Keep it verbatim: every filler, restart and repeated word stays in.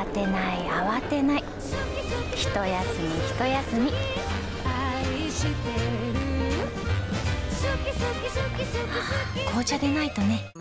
慌てない慌てない、一休み一休み。紅茶でないとね。